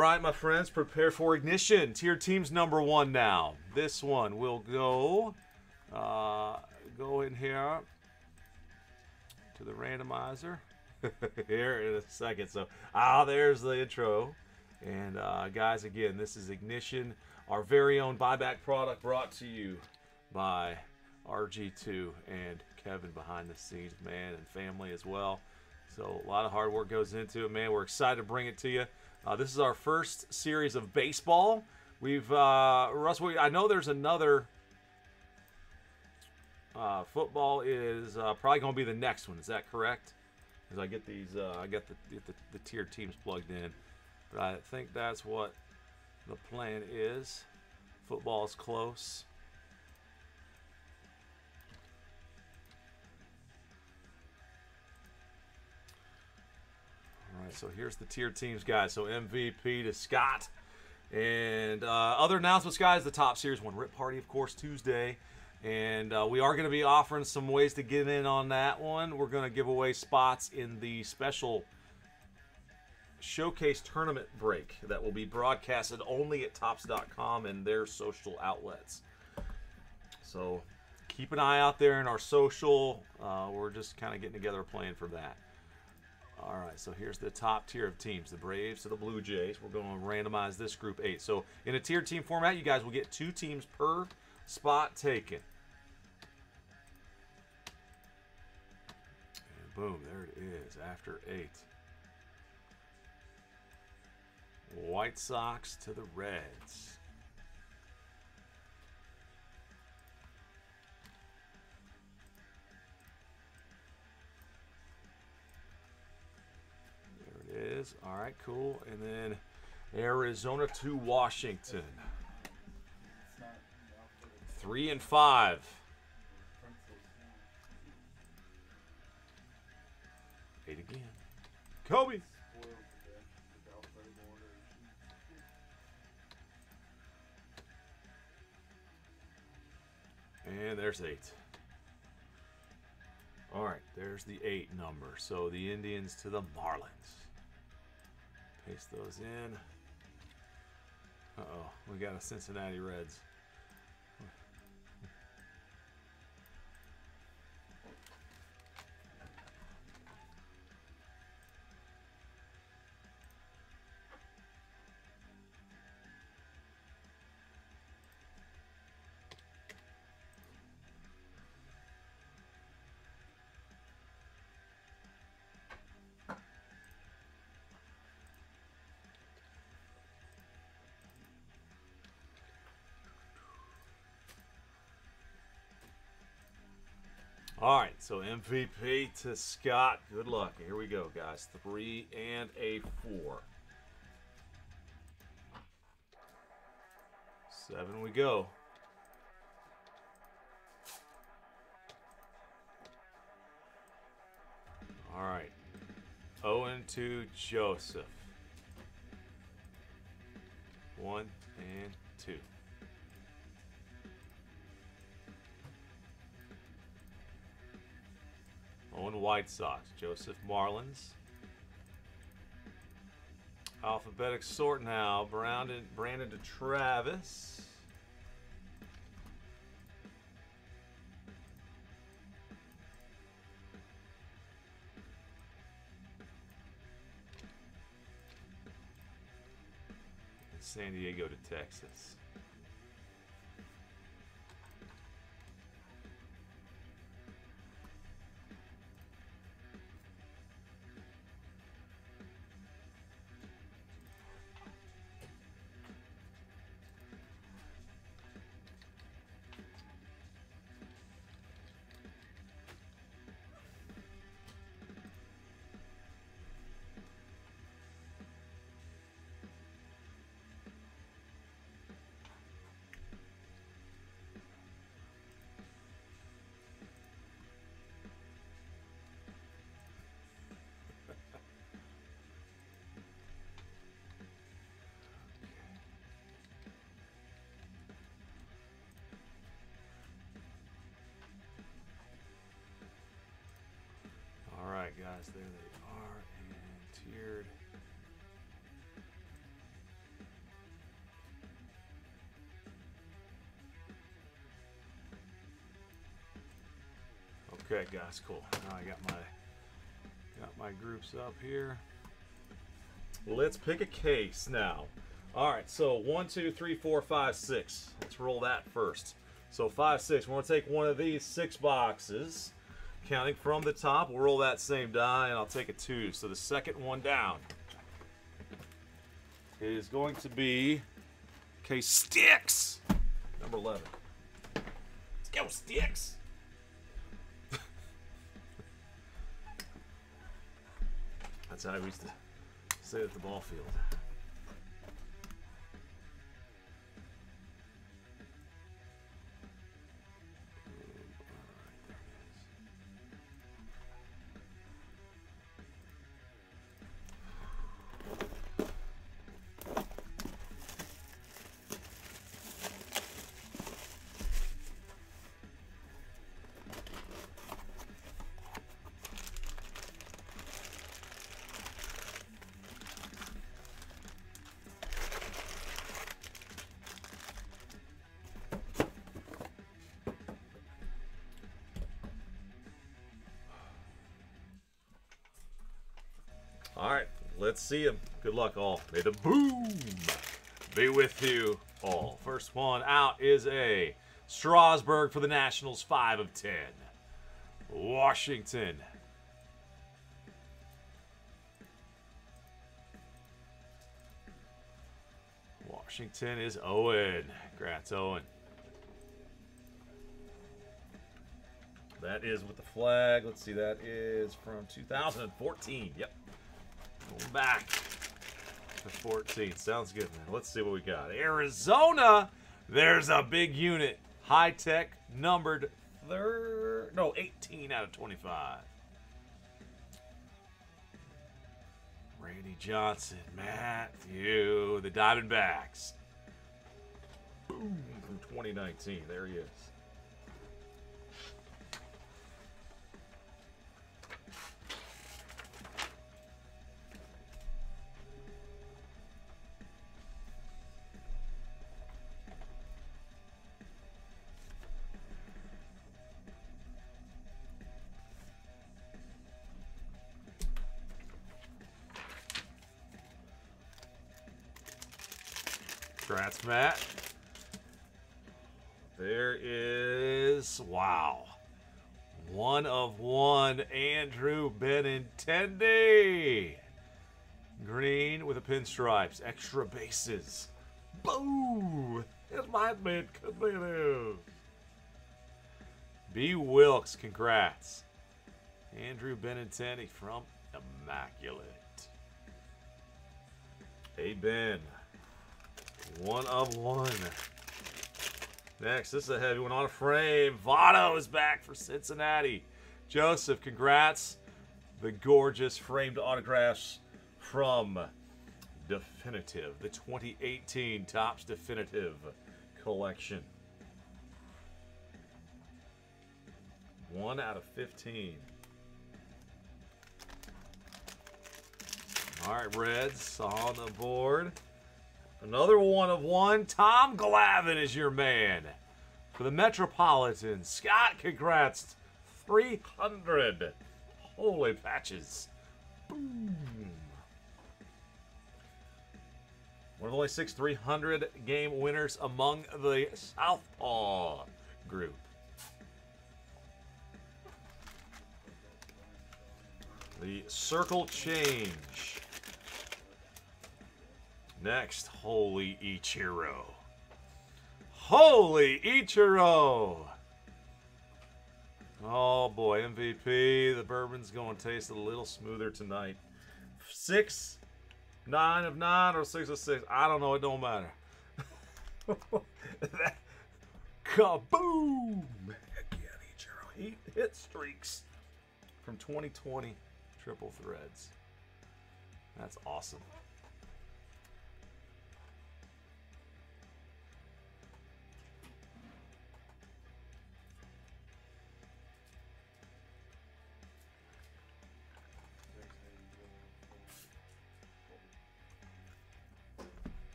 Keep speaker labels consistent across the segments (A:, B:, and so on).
A: right, my friends, prepare for ignition. Tier teams number 1 now. This one will go in here to the randomizer here in a second. So, there's the intro. And guys, again, this is Ignition, our very own buyback product brought to you by RG2 and Kevin behind the scenes, man, and family as well. So a lot of hard work goes into it, man. We're excited to bring it to you. This is our first series of baseball. We've Russ, I know there's another. Football is probably going to be the next one. Is that correct? As I get these, I get the tier teams plugged in, but I think that's what the plan is. Football's close. All right, so here's the tier teams, guys. So MVP to Scott. And other announcements, guys. The top series one, Rip Party, of course, Tuesday. And we are going to be offering some ways to get in on that one. We're going to give away spots in the special showcase tournament break that will be broadcasted only at Topps.com and their social outlets. So keep an eye out there in our social. We're just kind of getting together a plan for that. All right, so here's the top tier of teams, the Braves to the Blue Jays. We're going to randomize this group 8. So in a tier team format, you guys will get 2 teams per spot taken. And boom, there it is after 8. White Sox to the Reds. There it is. All right, cool. And then Arizona to Washington. 3 and 5. Eight again. Kobe. And there's 8. All right, there's the 8 number. So the Indians to the Marlins. Paste those in. Uh-oh, we got a Cincinnati Reds. All right, so MVP to Scott. Good luck. Here we go, guys. 3 and a 4. 7 we go. All right. Owen to Joseph. 1 and 2. Owen White Sox, Joseph Marlins. Alphabetic sort now. Brandon to Travis. And San Diego to Texas. Guys, there they are, and tiered. Okay, guys, cool. Now I got my groups up here. Let's pick a case now. All right, so 1, 2, 3, 4, 5, 6. Let's roll that first. So 5, 6. We're going to take one of these 6 boxes. Counting from the top, we'll roll that same die, and I'll take a 2. So the second one down is going to be case Sticks, number 11. Let's go, Sticks. That's how I used to say it at the ball field. All right, let's see him. Good luck, all. May the boom be with you all. First one out is a Strasburg for the Nationals, 5 of 10. Washington. Washington is Owen. Congrats, Owen. That is with the flag. Let's see, that is from 2014. Yep. Going back to 14. Sounds good, man. Let's see what we got. Arizona. There's a big unit. High-tech, numbered 18 out of 25. Randy Johnson, Matthew, the Diamondbacks. Boom, from 2019. There he is. Congrats, Matt. There is, wow, 1 of 1, Andrew Benintendi. Green with the pinstripes, extra bases. Boo! It might be competitive. B. Wilkes, congrats. Andrew Benintendi from Immaculate. Hey, Ben. 1 of 1. Next, this is a heavy one on a frame. Votto is back for Cincinnati. Joseph, congrats. The gorgeous framed autographs from Definitive, the 2018 Topps Definitive collection. 1 out of 15. All right, Reds on the board. Another 1 of 1. Tom Glavine is your man for the Metropolitans. Scott, congrats. 300. Holy patches. Boom. One of only 6 300 game winners among the Southpaw group. The circle change. Next, Holy Ichiro. Holy Ichiro! Oh boy, MVP. The bourbon's going to taste a little smoother tonight. 6, 9 of 9, or 6 of 6. I don't know. It don't matter. Kaboom! Heck yeah, Ichiro. Hit streaks from 2020 Triple Threads. That's awesome.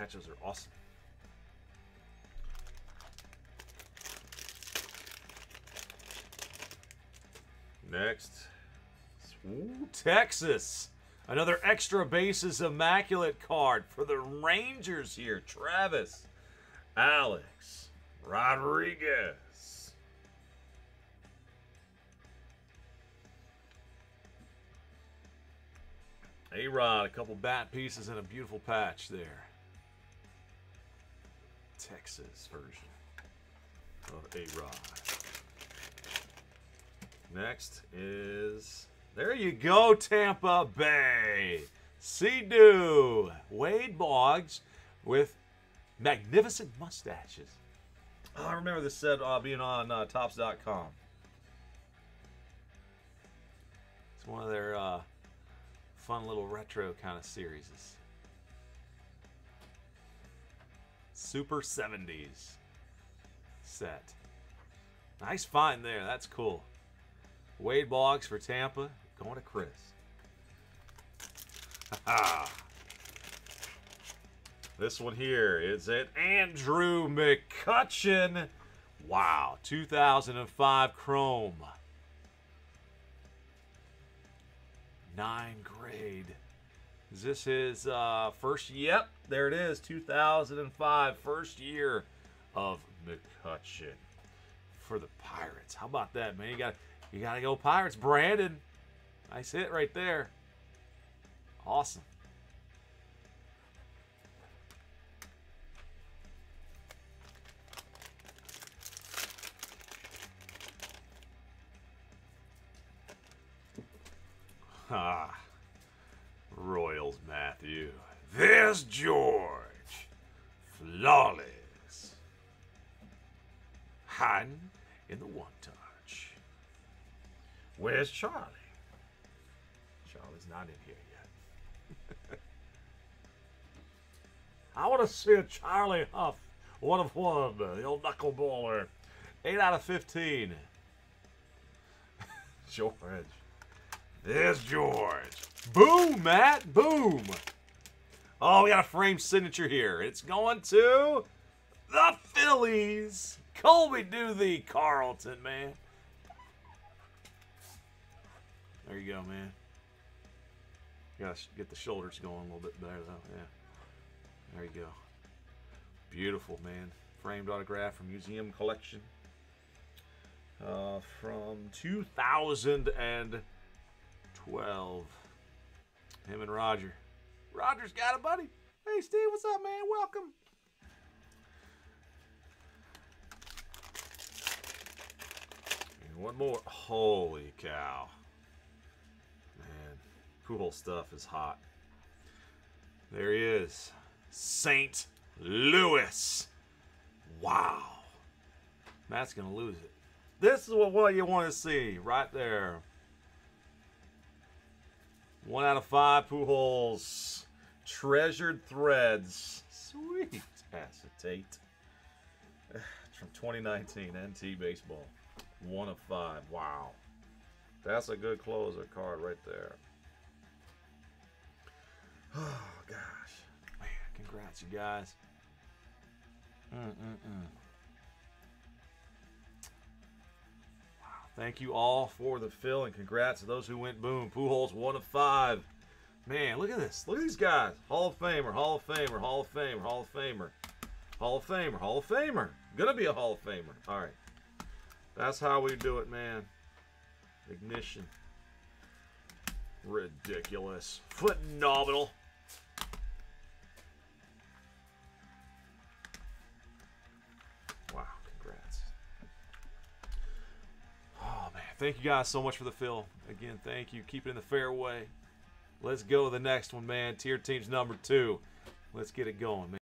A: patches are awesome. Next, ooh, Texas. Another extra bases immaculate card for the Rangers here. Travis, Alex, Rodriguez. A-Rod, a couple bat pieces and a beautiful patch there. Texas version of A-Rod. Next is, there you go, Tampa Bay. Sea-Doo. Wade Boggs with magnificent mustaches. Oh, I remember this set being on Topps.com. It's one of their fun little retro kind of series. Super 70s set. Nice find there. That's cool. Wade Boggs for Tampa, going to Chris. This one here is an Andrew McCutchen. Wow, 2005 Chrome. 9 grade. Is this his first? Yep, there it is. 2005, first year of McCutchen for the Pirates. How about that, man? You got to go Pirates, Brandon. Nice hit right there. Awesome. Royals, Matthew. There's George. Flawless. Hiding in the one-touch. Where's Charlie? Charlie's not in here yet. I want to see a Charlie Huff. 1 of 1. The old knuckleballer. 8 out of 15. George. There's George. Boom, Matt. Boom. Oh, we got a framed signature here. It's going to the Phillies. Colby do the Carlton, man. There you go, man. You gotta get the shoulders going a little bit better, though. Yeah. There you go. Beautiful, man. Framed autograph from Museum Collection. From 2012. Him and Roger. Roger's got it, buddy. Hey, Steve, what's up, man? Welcome. And one more. Holy cow. Man, Pujols stuff is hot. There he is. St. Louis. Wow. Matt's going to lose it. This is what you want to see right there. 1 out of 5 Pujols. Treasured Threads. Sweet acetate. It's from 2019 NT Baseball. 1 of 5. Wow. That's a good closer card right there. Oh, gosh. Man, congrats, you guys. Thank you all for the fill, and congrats to those who went boom. Pujols, 1 of 5. Man, look at this. Look at these guys. Hall of Famer, Hall of Famer, Hall of Famer, Hall of Famer, Hall of Famer, Hall of Famer. Gonna be a Hall of Famer. All right. That's how we do it, man. Ignition. Ridiculous. Phenomenal. Wow, congrats. Oh, man. Thank you guys so much for the fill. Again, thank you. Keep it in the fairway. Let's go to the next one, man. Tier Teams number 2. Let's get it going, man.